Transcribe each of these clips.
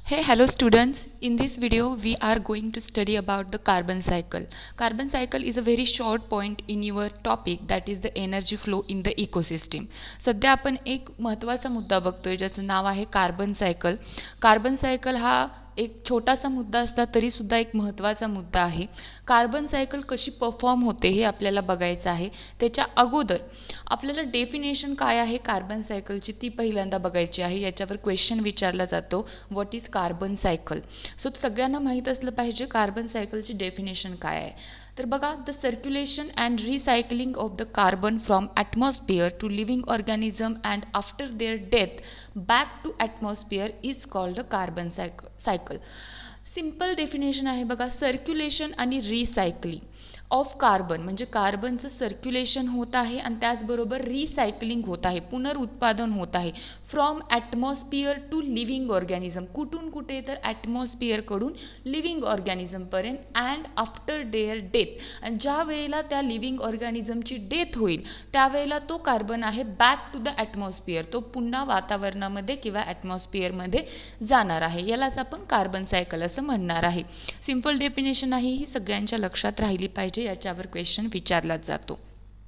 Hey, hello students. In this video, we are going to study about the carbon cycle. Carbon cycle is a very short point in your topic, that is the energy flow in the ecosystem. सध्या आपण एक महत्त्वाचा मुद्दा बघतोय ज्याचं नाव आहे carbon cycle. Carbon cycle हा एक छोटासा मुद्दा असला तरी सुद्धा एक महत्त्वाचा मुद्दा आहे. कार्बन सायकल कशी परफॉर्म होते हे आपल्याला बघायचं आहे. त्याच्या अगोदर आपल्याला डेफिनेशन काय आहे कार्बन सायकलची ती पहिल्यांदा बघायची आहे. याच्यावर क्वेश्चन विचारला जातो, what is carbon cycle. So सगळ्यांना माहीत असलं पाहिजे कार्बन सायकलची डेफिनेशन काय आहे. तर बघा, the circulation and recycling of the carbon from atmosphere to living organism and after their death back to atmosphere is called carbon cycle. Simple definition आहे बघा, सर्क्युलेशन आणि रिसायकलिंग ऑफ कार्बन म्हणजे कार्बनचं circulation होत आहे आणि त्याचबरोबर रिसायकलिंग होत आहे, पुनरुत्पादन होत आहे from atmosphere to living organism. कुठून कुठे तर ॲटमॉस्फिअरकडून लिव्हिंग ऑर्गॅनिझमपर्यंत अँड आफ्टर देअर डेथ. आणि ज्या वेळेला त्या लिव्हिंग ऑर्गॅनिझमची डेथ होईल त्यावेळेला तो कार्बन आहे बॅक टू द ॲटमॉस्फिअर, तो पुन्हा वातावरणामध्ये किंवा ॲटमॉस्फिअरमध्ये जाणार आहे. यालाच आपण कार्बन सायकल असं म्हणणार आहे. सिंपल डेफिनेशन आहे, ही सगळ्यांच्या लक्षात राहिली पाहिजे, याच्यावर क्वेश्चन विचारलाच जातो.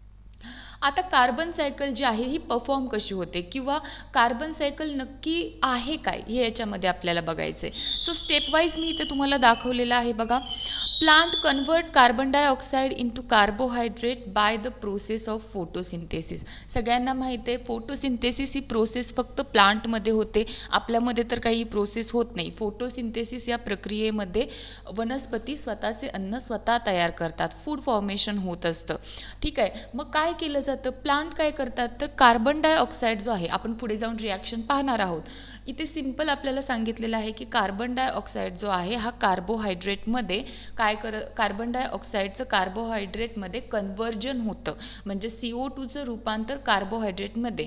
आता कार्बन सायकल जी आहे ही परफॉर्म कशी होते किंवा कार्बन सायकल नक्की आहे काय हे याच्यामध्ये आपल्याला बघायचं आहे. सो स्टेप वाईज मी इथे तुम्हाला दाखवलेलं आहे बघा. Plant convert carbon dioxide into carbohydrate by the process of photosynthesis. सगळ्यांना माहीत आहे फोटोसिंथेसिस ही प्रोसेस फक्त प्लांटमध्ये होते, आपल्यामध्ये तर काही प्रोसेस होत नाही. फोटोसिंथेसिस या प्रक्रियेमध्ये वनस्पती स्वतःचे अन्न स्वतः तयार करतात, फूड फॉर्मेशन होत असतं. ठीक आहे, मग काय केलं जातं, प्लांट काय करतात तर कार्बन डायऑक्साईड जो आहे, आपण पुढे जाऊन रिॲक्शन पाहणार आहोत. इथे सिंपल आपल्याला सांगितलेलं आहे की कार्बन डायऑक्साईड जो आहे हा कार्बोहायड्रेटमध्ये कार्बन डायऑक्साईडचं कार्बोहायड्रेटमध्ये कन्व्हर्जन होतं. म्हणजे CO2चं रूपांतर कार्बोहायड्रेटमध्ये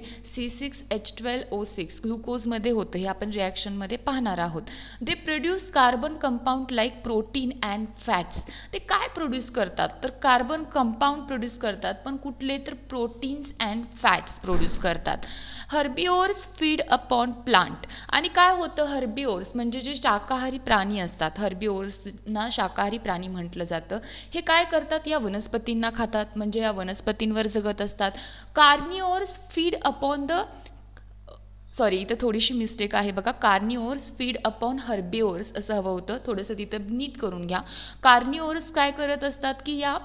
C6H12O6 ग्लुकोजमध्ये होतं. हे आपण रिॲक्शनमध्ये पाहणार आहोत. They produce carbon compound like protein and fats. ते काय प्रोड्यूस करतात तर कार्बन कंपाऊंड प्रोड्यूस करतात, पण कुठले तर प्रोटीन्स अँड फॅट्स प्रोड्यूस करतात. Herbivores feed upon plant. आणि काय होतं, हर्बिओर्स म्हणजे जे शाकाहारी प्राणी असतात, हर्बिओर्सना शाकाहारी प्राणी म्हटलं जातं. हे काय करतात, या वनस्पतींना खातात, म्हणजे या वनस्पतींवर जगत असतात. कार्निओर्स फीड अपॉन द इथं थोडीशी मिस्टेक आहे बघा, कार्निओर्स फीड अपॉन हर्बिओर्स असं हवं होतं, थोडंसं तिथं नीट करून घ्या. कार्निओर्स काय करत असतात की या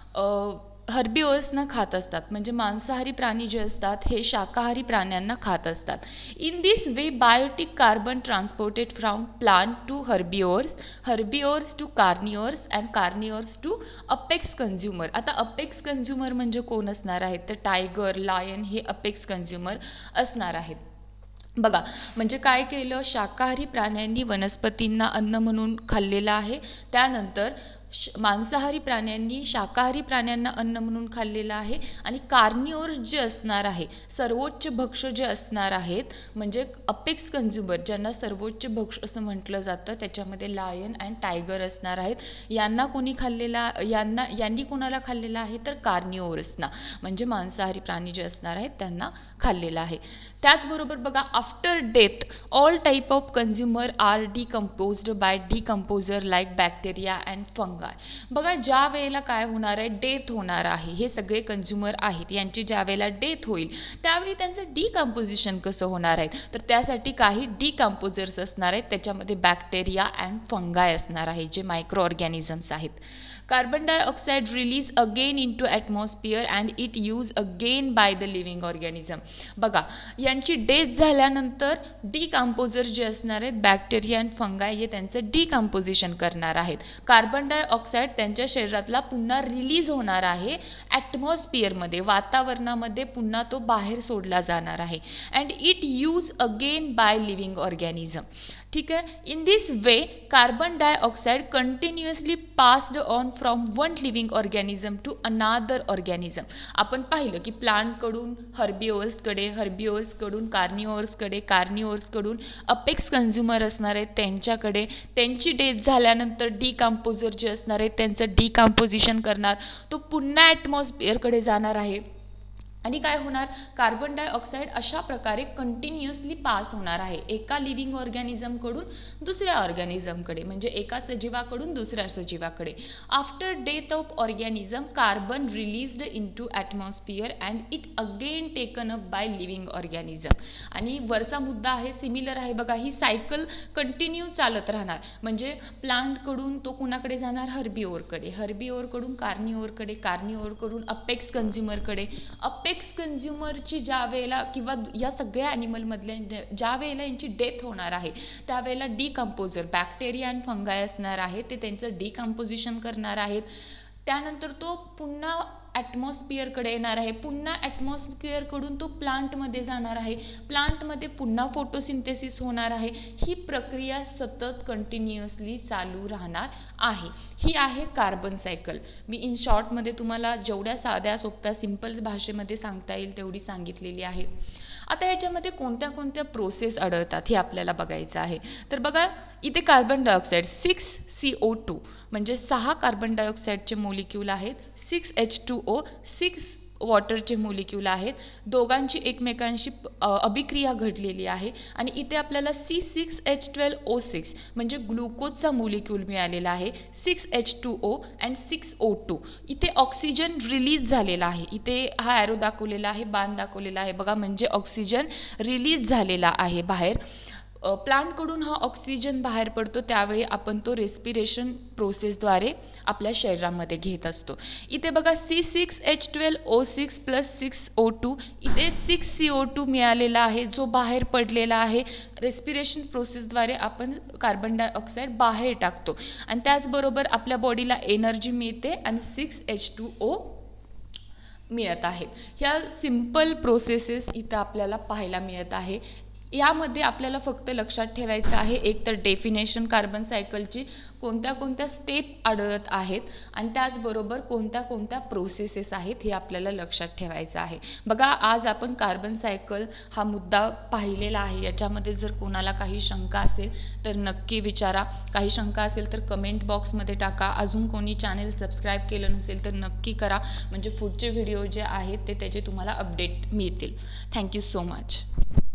हर्बिओर्सना खात असतात, म्हणजे मांसाहारी प्राणी जे असतात हे शाकाहारी प्राण्यांना खात असतात. In this way biotic carbon transported from plant to herbivores, herbivores to carnivores and carnivores to apex consumer. आता अपेक्स कंझ्युमर म्हणजे कोण असणार आहेत तर टायगर, लायन हे अपेक्स कंझ्युमर असणार आहेत. बघा, म्हणजे काय केलं, शाकाहारी प्राण्यांनी वनस्पतींना अन्न म्हणून खाल्लेलं आहे, त्यानंतर मांसाहारी प्राण्यांनी शाकाहारी प्राण्यांना अन्न म्हणून खाल्लेलं आहे. आणि कार्निओर्स जे असणार आहे, सर्वोच्च भक्ष्य जे असणार आहेत, म्हणजे अपेक्स कंझ्युमर ज्यांना सर्वोच्च भक्ष्य असं म्हटलं जातं, त्याच्यामध्ये लायन अँड टायगर असणार आहेत. यांना कोणी खाल्लेला, यांनी कोणाला खाल्लेलं आहे तर कार्निओर्सना, म्हणजे मांसाहारी प्राणी जे असणार आहेत त्यांना खाल्लेलं आहे. त्याचबरोबर बघा, after death all type of consumer are decomposed by decomposer like bacteria and fungi. बघा, ज्या वेळेला काय होणार आहे, डेथ होणार आहे, हे सगळे कंझ्युमर आहेत, यांची ज्या वेळेला डेथ होईल त्यावेळी त्यांचं डिकम्पोजिशन कसं होणार आहे तर त्यासाठी काही डिकम्पोजर्स असणार आहेत, त्याच्यामध्ये बॅक्टेरिया अँड फंगाय असणार आहे, जे मायक्रो ऑर्गॅनिझम्स आहेत. Carbon dioxide release again into atmosphere and it use again by the living organism. बघा, यांची डेथ झाल्यानंतर डिकम्पोजर जे असणार आहेत बॅक्टेरिया अँड फंगाय हे त्यांचं डिकम्पोजिशन करणार आहेत. कार्बन डायऑक्साईड त्यांच्या शरीरातला पुन्हा रिलीज होणार आहे ॲटमॉस्फिअरमध्ये, वातावरणामध्ये पुन्हा तो बाहेर सोडला जाणार आहे. And it use again by living organism. ठीक आहे, in this way carbon dioxide continuously passed on from one living organism to another organism. आपण पाहिलं की प्लांटकडून हर्बिओर्सकडे, हर्बिओर्सकडून कार्निओर्सकडे, कार्निओर्सकडून अपेक्स कंझ्युमर असणार आहेत त्यांच्याकडे, त्यांची डेथ झाल्यानंतर डिकम्पोजर जे असणार आहेत त्यांचं डिकम्पोजिशन करणार, तो पुन्हा ॲटमॉस्फिअरकडे जाणार आहे. आणि काय होणार, कार्बन डायऑक्साईड अशा प्रकारे कंटिन्युअसली पास होणार आहे एका लिव्हिंग ऑर्गॅनिझमकडून दुसऱ्या ऑर्गॅनिझमकडे, म्हणजे एका सजीवाकडून दुसऱ्या सजीवाकडे. After death of organism carbon released into atmosphere and it again taken up by living organism. आणि वरचा मुद्दा आहे सिमिलर आहे बघा, ही सायकल कंटिन्यू चालत राहणार. म्हणजे प्लांटकडून तो कुणाकडे जाणार, हर्बिओरकडे, हर्बिओरकडून कार्निओरकडे, कार्निओरकडून अपेक्स कंझ्युमरकडे, अपेक्स कंझ्युमरची ज्या वेळेला किंवा या सगळ्या ॲनिमलमधल्या ज्या वेळेला यांची डेथ होणार आहे त्यावेळेला डिकम्पोजर बॅक्टेरिया आणि फंगाय असणार आहे, ते त्यांचं डिकम्पोजिशन करणार आहेत. त्यानंतर तो पुन्हा ॲटमॉस्फिअरकडे येणार आहे, पुन्हा ॲटमॉस्फिअरकडून तो प्लांटमध्ये जाणार आहे, प्लांटमध्ये पुन्हा फोटोसिंथेसिस होणार आहे. ही प्रक्रिया सतत कंटिन्युअसली चालू राहणार आहे. ही आहे कार्बन सायकल. मी इन शॉर्टमध्ये तुम्हाला जेवढ्या साध्या सोप्या सिंपल भाषेमध्ये सांगता येईल तेवढी सांगितलेली आहे. आता ह्याच्यामध्ये कोणत्या कोणत्या प्रोसेस आढळतात हे आपल्याला बघायचं आहे. तर बघा इथे कार्बन डायऑक्साईड 6CO2 म्हणजे 6 कार्बन डायऑक्साईडचे मोलिक्यूल आहेत, 6H2O 6 वॉटरचे मोलिक्यूल आहेत, दोघांची एकमेकांशी अभिक्रिया घडलेली आहे. आणि इथे आपल्याला C6H12O6 म्हणजे ग्लुकोजचा मोलिक्यूल मिळालेला आहे, 6H2O अँड 6O2. इथे ऑक्सिजन रिलीज झालेला आहे, इथे हा ॲरो दाखवलेला आहे, बाण दाखवलेला आहे बघा, म्हणजे ऑक्सिजन रिलीज झालेला आहे बाहेर. प्लांटकडून हा ऑक्सिजन बाहेर पडतो त्यावेळी आपण तो रेस्पिरेशन प्रोसेसद्वारे आपल्या शरीरामध्ये घेत असतो. इथे बघा C6H12O6 प्लस 6O2, इथे 6CO2 मिळालेला आहे जो बाहेर पडलेला आहे. रेस्पिरेशन प्रोसेसद्वारे आपण कार्बन डायऑक्साईड बाहेर टाकतो आणि त्याचबरोबर आपल्या बॉडीला एनर्जी मिळते आणि 6H2O मिळत आहेत. ह्या सिंपल प्रोसेसेस इथं आपल्याला पाहायला मिळत आहे. यामध्ये आपल्याला फक्त लक्षात ठेवायचं आहे एक तर डेफिनेशन कार्बन सायकलची, कोणत्या कोणत्या स्टेप आढळत आहेत आणि त्याचबरोबर कोणत्या कोणत्या प्रोसेसेस आहेत हे आपल्याला लक्षात ठेवायचं आहे. बघा आज आपण कार्बन सायकल हा मुद्दा पाहिलेला आहे. याच्यामध्ये जर कोणाला काही शंका असेल तर नक्की विचारा, काही शंका असेल तर कमेंट बॉक्समध्ये टाका. अजून कोणी चॅनल सबस्क्राईब केलं नसेल तर नक्की करा, म्हणजे पुढचे व्हिडिओ जे आहेत ते त्याचे तुम्हाला अपडेट मिळतील. Thank you so much.